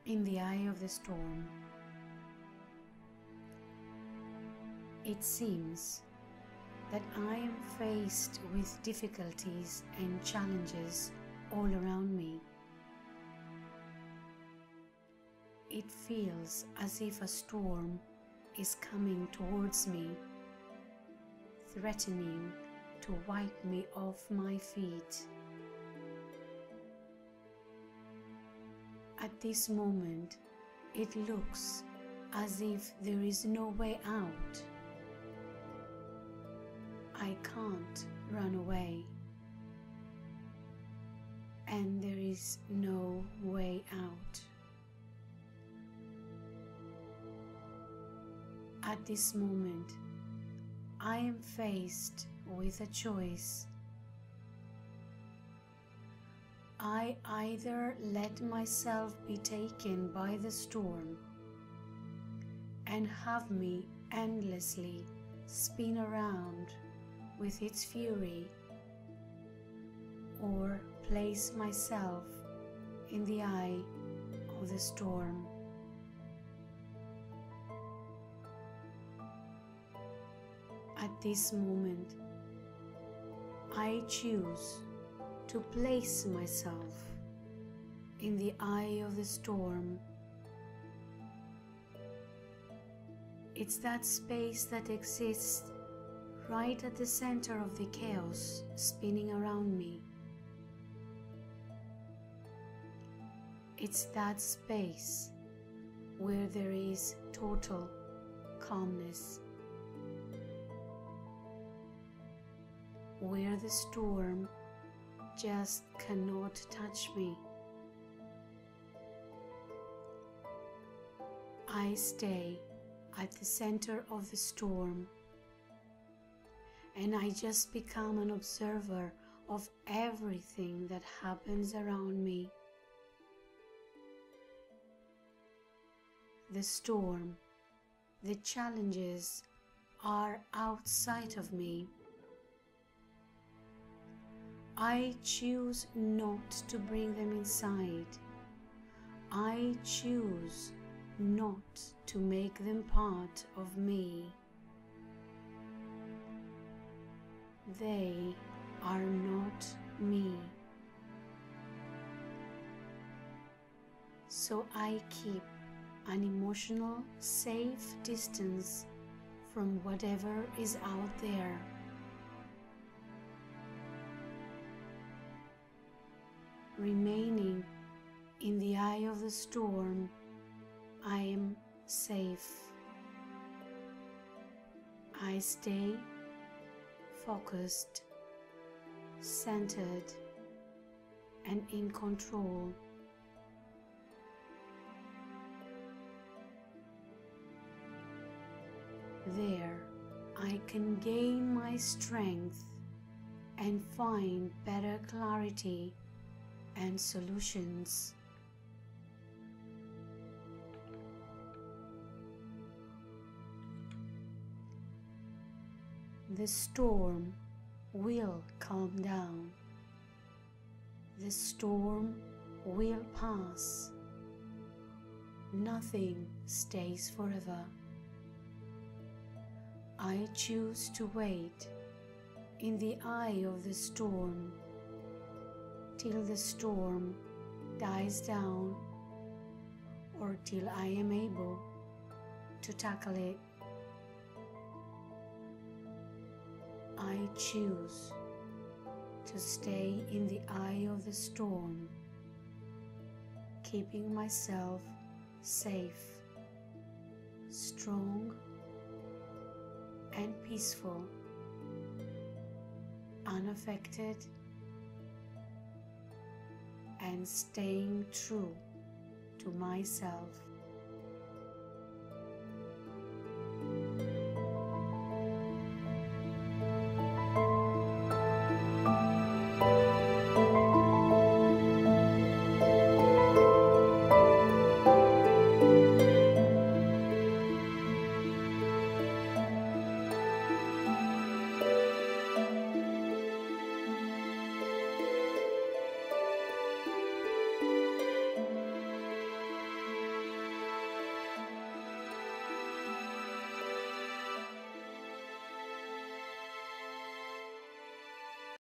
in the eye of the storm. It seems that I am faced with difficulties and challenges all around me. It feels as if a storm is coming towards me, threatening to wipe me off my feet. At this moment, it looks as if there is no way out. I can't run away, and there is no way out. At this moment, I am faced with a choice. I either let myself be taken by the storm and have me endlessly spin around with its fury, or place myself in the eye of the storm. At this moment, I choose to place myself in the eye of the storm. It's that space that exists right at the center of the chaos spinning around me. It's that space where there is total calmness, where the storm just cannot touch me. I stay at the center of the storm, and I just become an observer of everything that happens around me. The storm, the challenges are outside of me. I choose not to bring them inside. I choose not to make them part of me. They are not me. So I keep an emotional, safe distance from whatever is out there. Remaining in the eye of the storm, I am safe. I stay focused, centered, and in control. There, I can gain my strength and find better clarity and solutions. The storm will calm down. The storm will pass. Nothing stays forever. I choose to wait in the eye of the storm till the storm dies down, or till I am able to tackle it. I choose to stay in the eye of the storm, keeping myself safe, strong, and peaceful, unaffected, and staying true to myself.